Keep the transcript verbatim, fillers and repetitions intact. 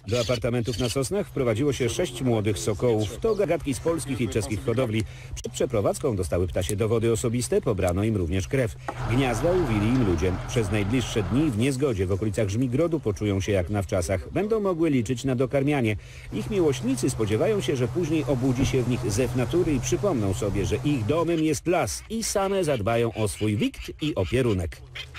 Do apartamentów na Sosnach wprowadziło się sześć młodych sokołów. To gagatki z polskich i czeskich hodowli. Przed przeprowadzką dostały ptasie dowody osobiste, pobrano im również krew. Gniazda uwili im ludzie. Przez najbliższe dni w niezgodzie w okolicach Żmigrodu poczują się jak na wczasach. Będą mogły liczyć na dokarmianie. Ich miłośnicy spodziewają się, że później obudzi się w nich zew natury i przypomną sobie, że ich domem jest las i same zadbają o swój wikt i opierunek.